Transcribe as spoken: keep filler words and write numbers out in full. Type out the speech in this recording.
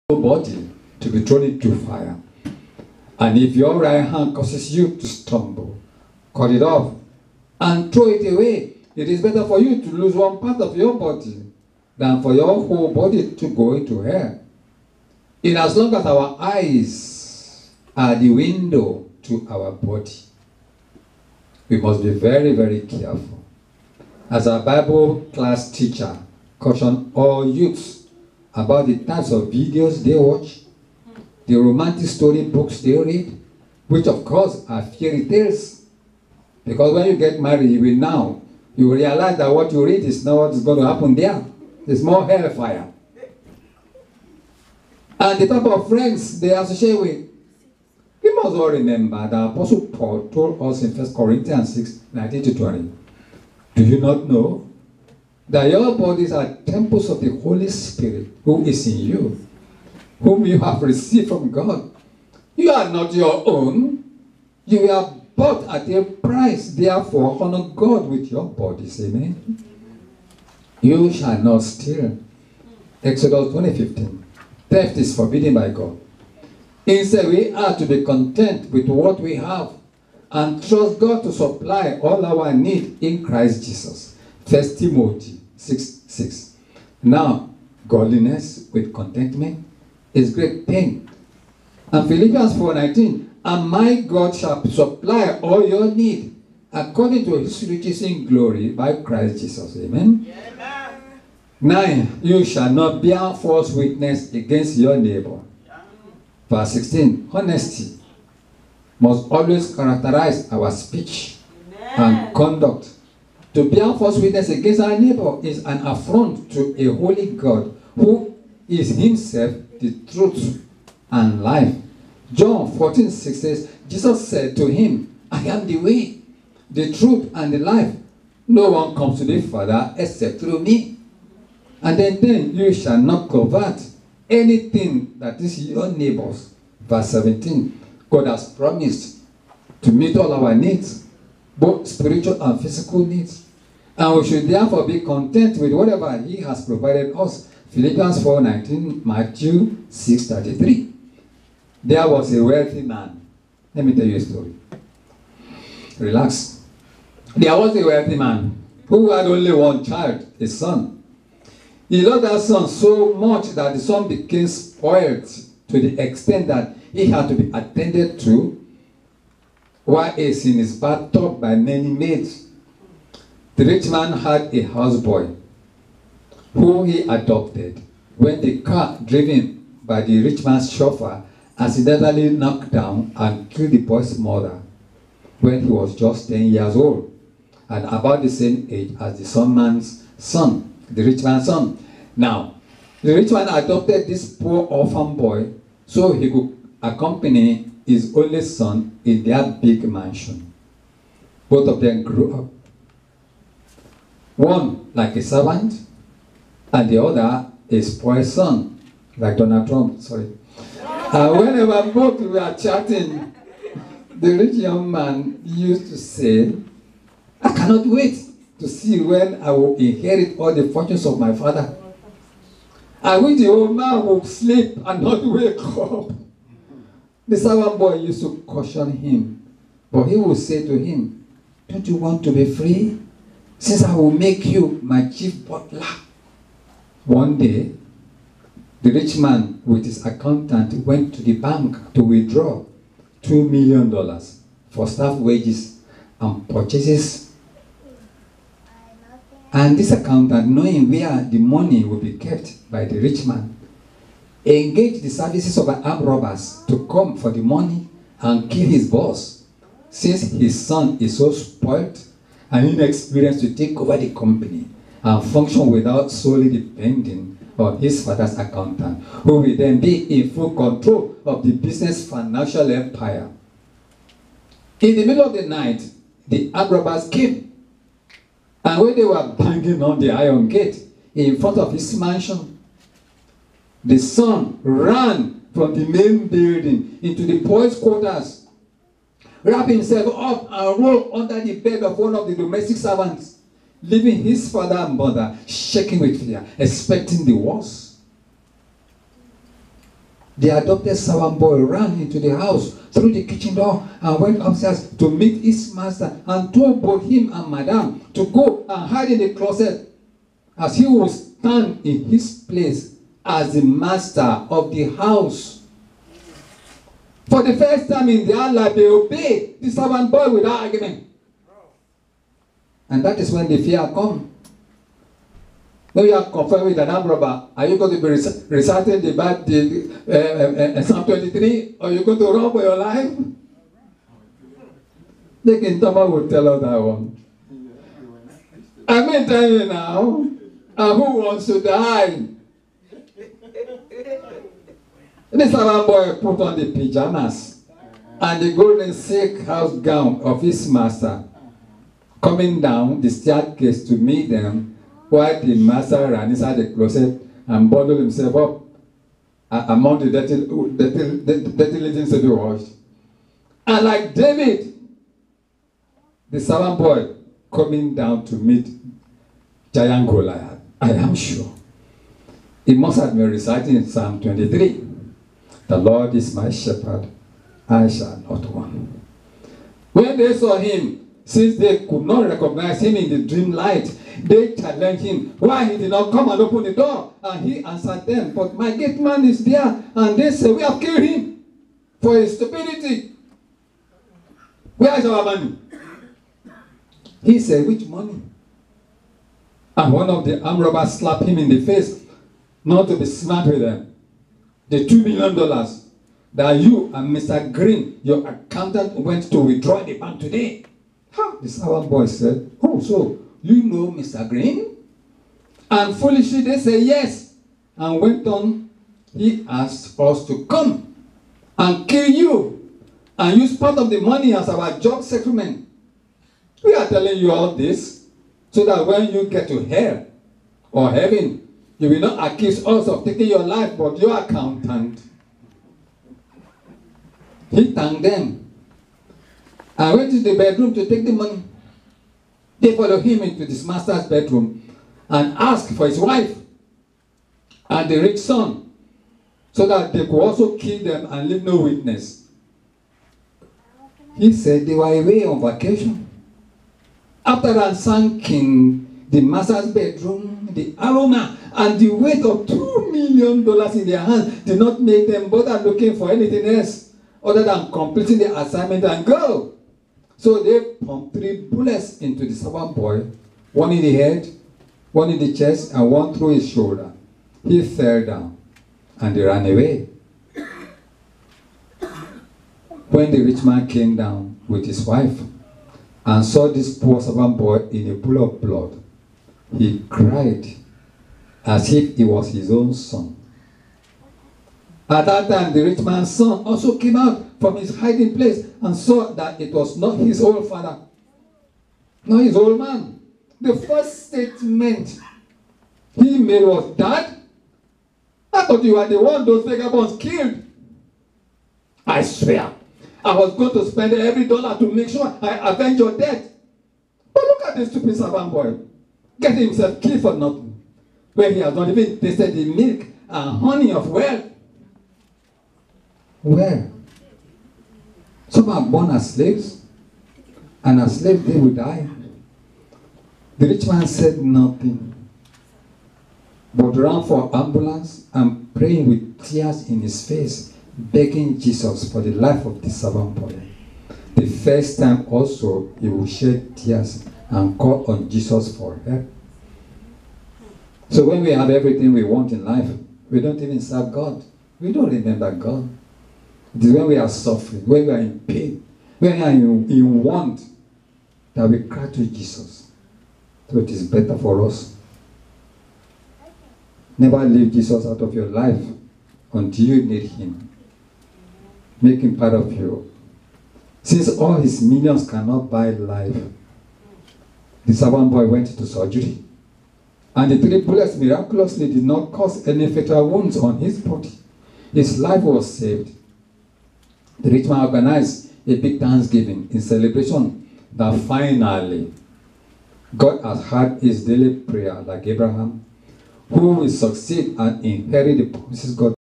body to be thrown into fire. And if your right hand causes you to stumble, cut it off and throw it away. It is better for you to lose one part of your body than for your whole body to go into hell. In as long as our eyes are the window to our body, we must be very, very careful. As a Bible class teacher, caution all youths about the types of videos they watch, the romantic story books they read, which of course are fairy tales. Because when you get married, you will now, you will realize that what you read is not what is going to happen there. There's more hellfire. And the type of friends they associate with. We must all remember that Apostle Paul told us in First Corinthians six, nineteen to twenty. Do you not know that your bodies are temples of the Holy Spirit who is in you, whom you have received from God? You are not your own. You are bought at a price. Therefore, honor God with your bodies. Amen. You shall not steal. Exodus twenty fifteen. Theft is forbidden by God. Instead, we are to be content with what we have and trust God to supply all our need in Christ Jesus. First Timothy six six. Now, godliness with contentment is great pain. And Philippians four nineteen. And my God shall supply all your need according to his riches in glory by Christ Jesus. Amen. Amen. Nine. You shall not bear false witness against your neighbor. Verse sixteen. Honesty must always characterize our speech Amen. And conduct. To bear false witness against our neighbor is an affront to a holy God who is himself the truth and life. John fourteen six says, Jesus said to him, I am the way, the truth, and the life. No one comes to the Father except through me. And then, then you shall not covet anything that is your neighbor's. Verse seventeen. God has promised to meet all our needs, both spiritual and physical needs. And we should therefore be content with whatever he has provided us. Philippians four nineteen, Matthew six thirty-three. There was a wealthy man. Let me tell you a story. Relax. There was a wealthy man who had only one child, a son. He loved that son so much that the son became spoiled to the extent that he had to be attended to while he's in his bathtub by many maids. The rich man had a houseboy who he adopted when the car driven by the rich man's chauffeur accidentally knocked down and killed the boy's mother when he was just ten years old and about the same age as the son man's son, the rich man's son. Now, the rich man adopted this poor orphan boy so he could accompany his only son in their big mansion. Both of them grew up. One like a servant, and the other a spoiled son, like Donald Trump, sorry. And whenever both were chatting, the rich young man used to say, I cannot wait to see when I will inherit all the fortunes of my father. I wish the old man would sleep and not wake up. The servant boy used to caution him, but he would say to him, don't you want to be free? Since I will make you my chief butler. One day, the rich man with his accountant went to the bank to withdraw two million dollars for staff wages and purchases. And this accountant, knowing where the money will be kept by the rich man, engaged the services of armed robbers to come for the money and kill his boss, since his son is so spoiled and inexperienced to take over the company and function without solely depending on his father's accountant, who will then be in full control of the business financial empire. In the middle of the night, the armed robbers came, and when they were banging on the iron gate in front of his mansion, the son ran from the main building into the boys' quarters, wrapped himself up and rolled under the bed of one of the domestic servants, leaving his father and mother shaking with fear, expecting the worst. The adopted servant boy ran into the house through the kitchen door and went upstairs to meet his master and told both him and madame to go and hide in the closet, as he would stand in his place as the master of the house. For the first time in their life, they obeyed the servant boy without argument. And that is when the fear comes. When you are confirmed with an armed robber, are you going to be rec reciting the, bad, the uh, uh, uh, Psalm twenty-three, or are you going to run for your life? The Kintama will tell us that one. I mean, tell you now, and who wants to die? This servant boy put on the pajamas and the golden silk house gown of his master, coming down the staircase to meet them, while the master ran inside the closet and bundled himself up uh, among the dirty, dirty, dirty, dirty linen to be washed. And like David, the servant boy coming down to meet giant Goliath, I am sure he must have been reciting Psalm twenty-three. The Lord is my shepherd, I shall not want. When they saw him, since they could not recognize him in the dream light, they challenged him why he did not come and open the door. And he answered them, but my gate man is there. And they said, we have killed him for his stupidity. Where is our money? He said, which money? And one of the armed robbers slapped him in the face, not to be smart with them. The two million dollars that you and Mister Green, your accountant, went to withdraw in the bank today. Huh? The servant boy said, oh, so you know Mister Green? And foolishly they said yes. And went on, he asked us to come and kill you and use part of the money as our job settlement. We are telling you all this so that when you get to hell or heaven, you will not accuse us of taking your life, but your accountant. He thanked them. I went to the bedroom to take the money. They followed him into his master's bedroom and asked for his wife and the rich son, so that they could also kill them and leave no witness. He said they were away on vacation. After ransacking the master's bedroom, the aroma and the weight of two million dollars in their hands did not make them bother looking for anything else other than completing the assignment and go. So they pumped three bullets into the servant boy, one in the head, one in the chest, and one through his shoulder. He fell down, and they ran away. When the rich man came down with his wife and saw this poor servant boy in a pool of blood, he cried as if he was his own son. At that time, the rich man's son also came out from his hiding place and saw that it was not his old father, not his old man. The first statement he made was, Dad, I thought you were the one those vagabonds killed. I swear, I was going to spend every dollar to make sure I avenge your death. But look at this stupid servant boy, getting himself killed for nothing, when he has not even tasted the milk and honey of wealth. Where? Some are born as slaves, and as slaves they will die. The rich man said nothing, but ran for ambulance and praying with tears in his face, begging Jesus for the life of the servant boy. The first time also he will shed tears and call on Jesus for help. So when we have everything we want in life, we don't even serve God. We don't remember God. It is when we are suffering, when we are in pain, when we are in, in want, that we cry to Jesus. So it is better for us. Never leave Jesus out of your life until you need him. Make him part of you. Since all his millions cannot buy life, the servant boy went into surgery. And the three bullets miraculously did not cause any fatal wounds on his body. His life was saved. The rich man organized a big Thanksgiving in celebration that finally God has heard his daily prayer like Abraham, who will succeed and inherit the promises God